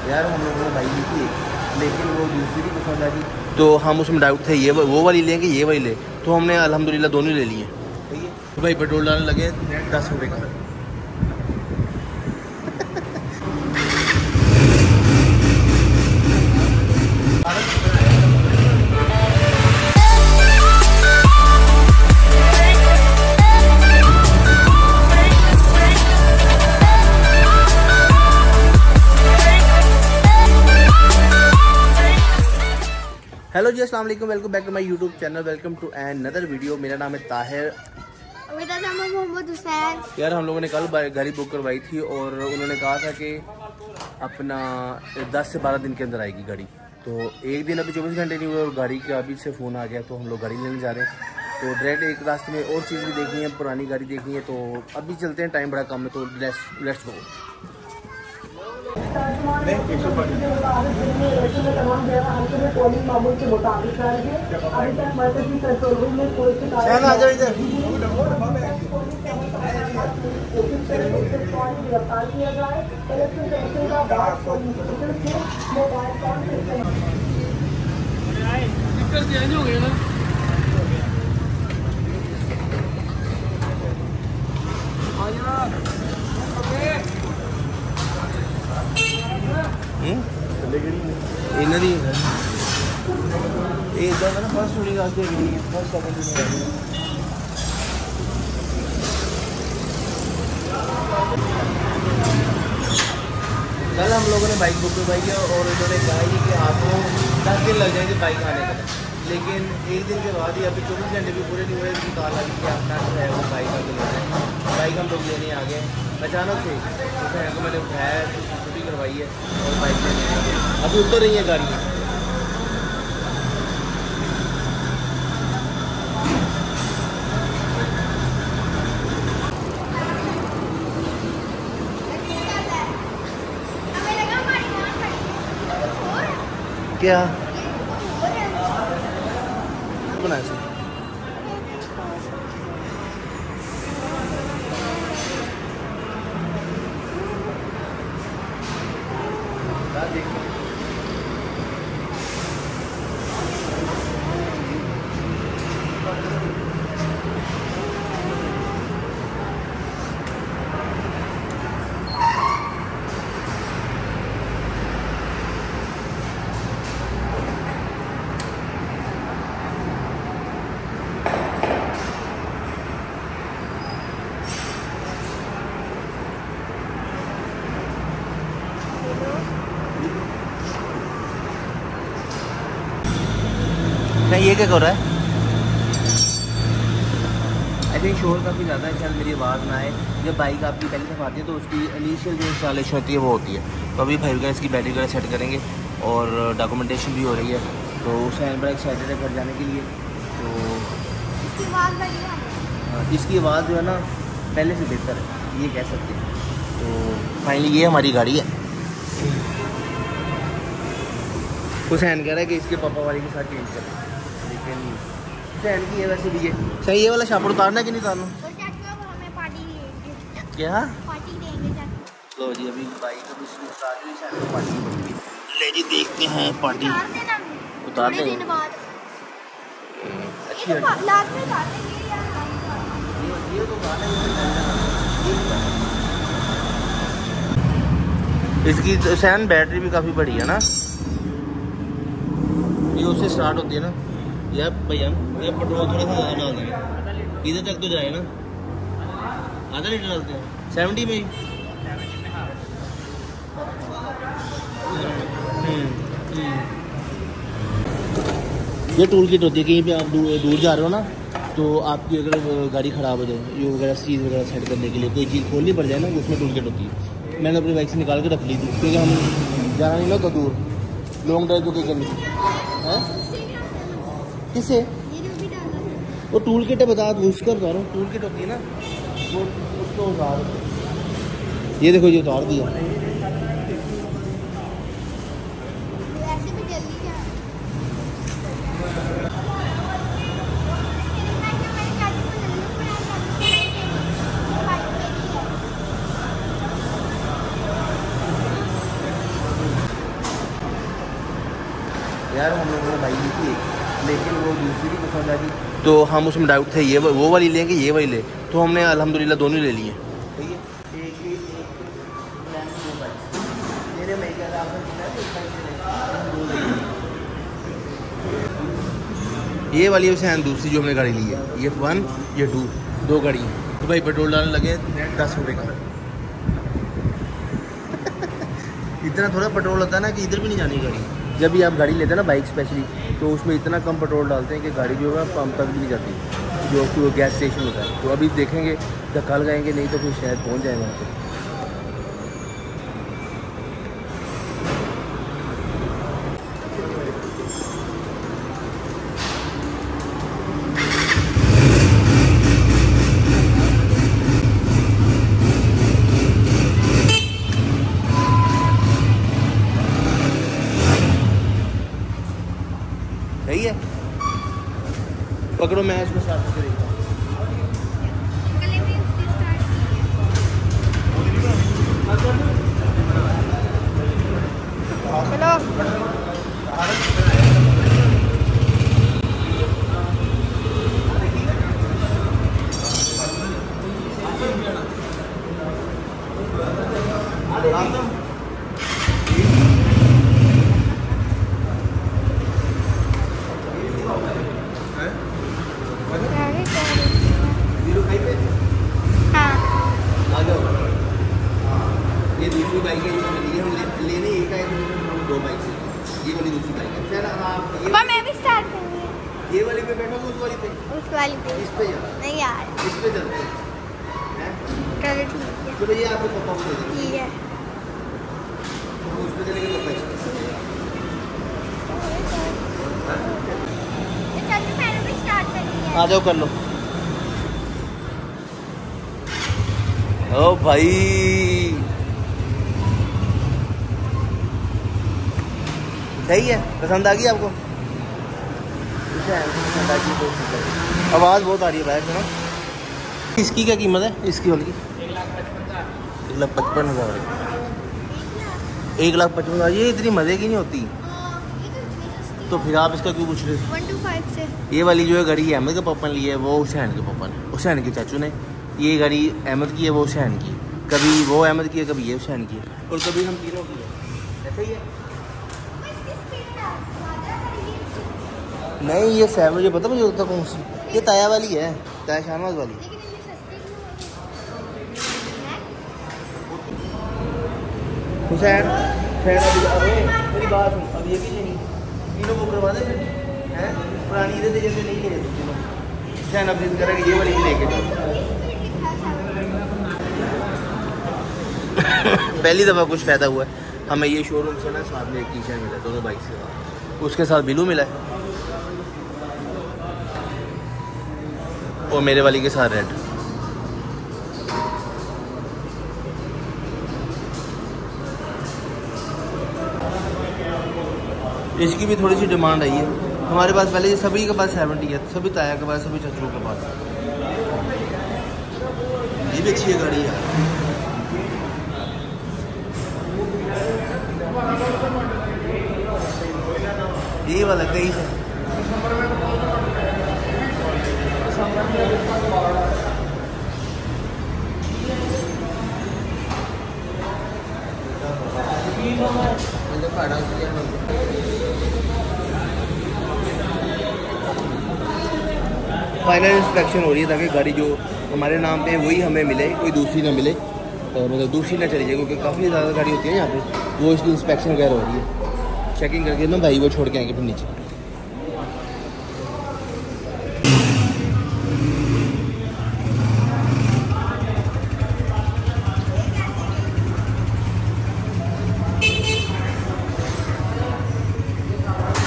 यार हम लोगों ने बाइक ली थी लेकिन वो दूसरी भी पसंद आ गई, तो हम उसमें डाउट थे ये वो वाली लेंगे ये वाली ले, तो हमने अल्हम्दुलिल्लाह दोनों ले लिए। तो भाई पेट्रोल डालने लगे 10 रुपये का। हेलो जी, अस्सलाम वालेकुम, welcome back to my YouTube channel, welcome to another video. मेरा नाम है ताहिर। मेरा नाम है मोहम्मद हुसैन। यार हम लोगों ने कल गाड़ी बुक करवाई थी और उन्होंने कहा था कि अपना 10 से 12 दिन के अंदर आएगी गाड़ी। तो एक दिन अभी 24 घंटे नहीं हुए और गाड़ी का अभी से फ़ोन आ गया, तो हम लोग गाड़ी लेने जा रहे हैं। तो डायरेक्ट एक रास्ते में और चीज़ भी देखनी है, पुरानी गाड़ी देखनी है, तो अभी चलते हैं, टाइम बड़ा कम है, तो लेट्स गो। आ जाओ इधर। हो गया ना ਇਹਨਾਂ ਦੀ ਇਹ ਇਦਾਂ ਦਾ ਨਾ ਫਸਟ ਥੋੜੀ ਗੱਲ ਤੇ ਗਈ ਫਸਟ ਸੈਕਿੰਡ ਦੀ कल हम लोगों ने बाइक बुक करवाई है और उन्होंने कहा कि आपको 10 दिन लग जाएंगे बाइक आने के, लेकिन एक दिन के बाद ही अभी 24 घंटे भी पूरे नहीं हुए कि कॉल आ गई कि अपना जो है वो बाइक आगे लेना है। बाइक हम लोग लेने आ गए अचानक से, तो को मैंने उठाया, छुट्टी करवाई है और बाइक लेने आ गए। अभी उतर रही है गाड़ियाँ। क्या बनाया से नहीं, ये क्या कर रहा है? आई थिंक शोर काफ़ी ज़्यादा है, शायद मेरी आवाज़ ना आए। जब बाइक आपकी पहले से आती है तो उसकी इनिशियल जो इंस्टॉलेशन होती है वो होती है, तो अभी भाई इसकी बैटरी वगैरह सेट करेंगे और डॉक्यूमेंटेशन भी हो रही है, तो उससे बड़ा एक्साइटेड है घर जाने के लिए। तो इसकी आवाज़ जो है ना पहले से बेहतर है, ये कह सकते हैं। तो फाइनली ये हमारी गाड़ी है। हुसैन कह रहा है कि इसके पापा वाली के साथ चेंज करें, लेकिन हुसैन की है वैसे भी ये सही। ये वाला शापर उतारना कि नहीं उतारना? हमें पार्टी देंगे। क्या पार्टी देंगे? लो जी, अभी बाइक अभी स्टार्ट हुई, शायद पार्टी होगी। ले जी देखते हैं पार्टी उतार दें। अच्छी है ये तो इसकी हुसैन बैटरी भी काफ़ी बड़ी है ना, ये उससे स्टार्ट होती है ना। यार भैया ये पेट्रोल थोड़ा सा ज़्यादा डाल देंगे, इधर तक तो जाए ना, आधा लीटर डालते हैं 70 में ही। ये टूल किट होती है, कहीं पे आप दूर जा रहे हो ना, तो आपकी अगर गाड़ी ख़राब हो जाए, ये वगैरह चीज़ वगैरह सेट करने के लिए कोई चीज़ खोलनी पड़ जाए ना, उसमें टूल किट होती है। मैंने अपनी बाइक से निकाल के रख ली थी, क्योंकि हम जाना नहीं ना तो दूर लॉन्ग ड्राइव तो क्या करनी है। किसे वो टूल किट है, बता दो उसका बता रहा हूँ। टूल किट होती है ना वो, उसको उतार, ये देखो ये उतार दिया। यार हम लोगों ने बाइक ली थी लेकिन वो दूसरी भी पसंद आ गई, तो हम उसमें डाउट थे ये वो वाली लेंगे ये वाली ले, तो हमने अल्हम्दुलिल्लाह दोनों ले लिए। ठीक है, ये वाली हुसैन दूसरी जो हमने गाड़ी ली है, ये 1 ये 2 दो गाड़ी है। तो भाई पेट्रोल डालने लगे 10 रुपये का। इतना थोड़ा पेट्रोल होता है ना कि इधर भी नहीं जानी गाड़ी। जब भी आप गाड़ी लेते हैं ना बाइक स्पेशली, तो उसमें इतना कम पेट्रोल डालते हैं कि गाड़ी जो है पंप तक भी नहीं जाती, जो कि वो गैस स्टेशन होता है। तो अभी देखेंगे धक्का लगाएंगे, नहीं तो फिर शायद पहुँच जाएंगे वहाँ पर। सही है, पकड़ो मैं इसको स्टार्ट करके देखता हूँ। ये दूसरी बाइक है जो हमने ली है, हम लेने एक है, हम 2 बाइक से, ये वाली दूसरी बाइक है। सर आप मैं भी स्टार्ट करूँगी। ये वाली पे बैठोगे उस वाली पे? उस वाली पे। इस पे जाओ। नहीं यार, इस पे चलते हैं। चलो ठीक है। तो भैया आपको पापा को दे देंगे। ठीक है। तो उस पे चलेंगे पापा इस पे। चाचू मैंने भी स्टार्ट कर दिया। आ जाओ कर लो। ओ भाई सही है, पसंद आ गई आपको? आवाज़ बहुत आ रही है बाहर से ना। इसकी क्या कीमत है इसकी वाली की? 1,55,000। 1,55,000 ये इतनी मज़े की नहीं होती, तो फिर आप इसका क्यों पूछ रहे? 125 से। ये वाली जो है गाड़ी अहमद के पापा ने ली है, वो हुसैन के पापा ने, हुसैन के चाचू ने। ये गाड़ी अहमद की है, वो हुसैन की। कभी वो अहमद की है, कभी ये हुसैन की है, और कभी हम तीनों की है। ऐसा ही है। नहीं ये 7 मुझे पता, मुझे होता कौन सी, ये ताया वाली है, ताया शाहनवाज वाली। हुसैन मेरी बात सुन, अब ये भी नहीं तीनों को करवा दे हैं, पुरानी इधर से जैसे नहीं ले तीनों। हुसैन अब जिद करेंगे ये वाली भी लेके जाओ। पहली दफ़ा कुछ फ़ायदा हुआ है हमें, ये शोरूम से ना साथ में एक टी शर्ट मिला दोनों बाइक से, उसके साथ बिलू मिला है और मेरे वाली के साथ रेड। इसकी भी थोड़ी सी डिमांड आई है हमारे पास। पहले सभी के पास 70 है, सभी ताया के पास, सभी चचुओं के पास। ये भी अच्छी गाड़ी है। ये वाला 23 है। फाइनल इंस्पेक्शन हो रही है ताकि गाड़ी जो हमारे नाम पे वही हमें मिले, कोई दूसरी ना मिले, मतलब दूसरी ना चली जाए, क्योंकि काफ़ी ज़्यादा गाड़ी होती है यहाँ पे, वो इसकी इंस्पेक्शन वगैरह हो रही है। चेकिंग करके ना भाई वो छोड़ के आएंगे फिर नीचे।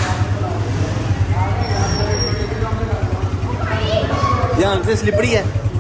ध्यान से, स्लिपरी है।